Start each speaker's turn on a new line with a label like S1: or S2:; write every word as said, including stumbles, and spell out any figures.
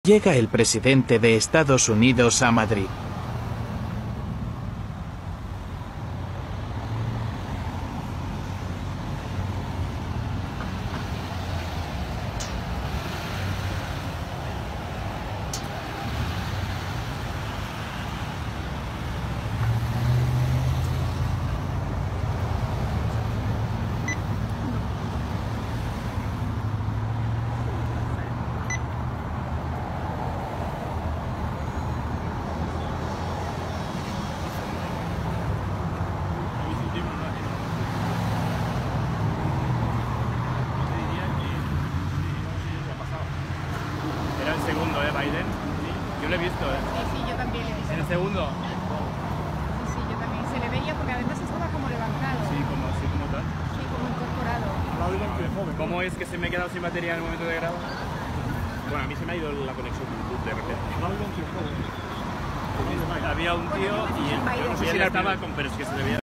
S1: Llega el presidente de Estados Unidos a Madrid.
S2: Era el segundo, ¿eh, Biden? Yo lo he visto, ¿eh?
S3: Sí, sí, yo también lo he visto.
S2: ¿En el segundo?
S3: Sí, sí, yo también. Se le veía porque además estaba como levantado.
S2: Sí, como, sí, como tal.
S3: Sí, como incorporado.
S2: ¿Cómo es que se me ha quedado sin batería en el momento de grado? Bueno, a mí se me ha ido la conexión Bluetooth de repente. Había un tío y él, yo no sé si él estaba con, pero es que se le veía.